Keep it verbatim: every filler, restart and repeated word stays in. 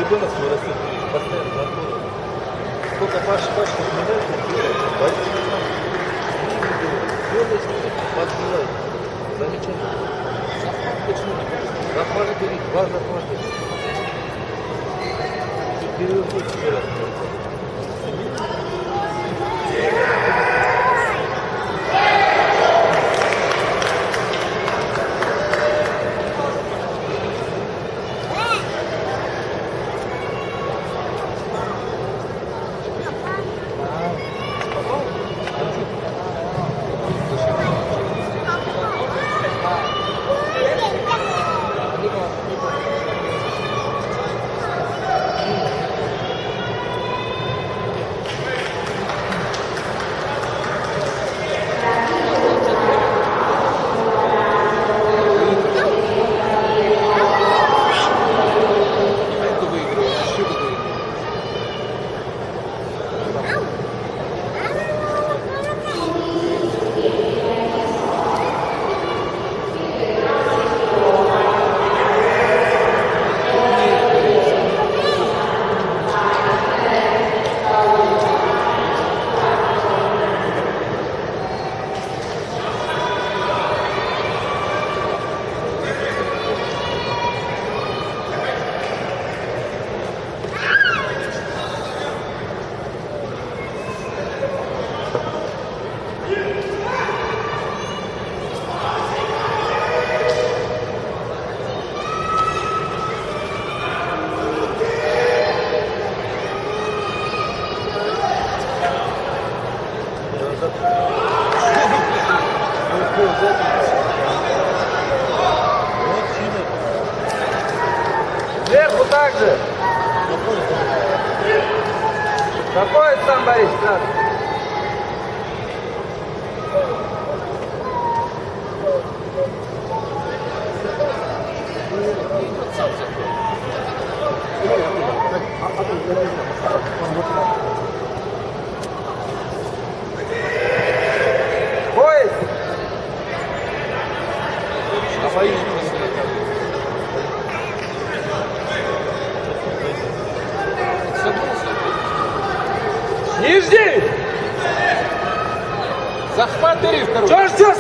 ребенок свой растет, постоянно заходит. Сколько Паша, Паша, медаль, подбивает. Замечательно. Почему не будет? Захват берет, два захвата. Перерыв будет себе рассказать. Сверху так же. Какой сам Борис? Надо. Поезд. Не жди! Захват бери в коробку. Что ждешь?